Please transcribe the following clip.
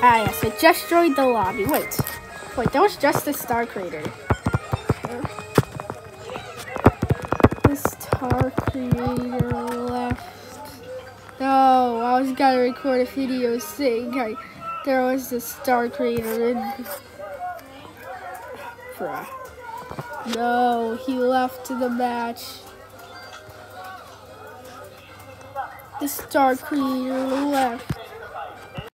Ah, yes, I just joined the lobby. Wait, that was just the star creator. The star creator left. No, I was gonna record a video saying there was the star creator in. Bruh. No, he left the match. The star creator left.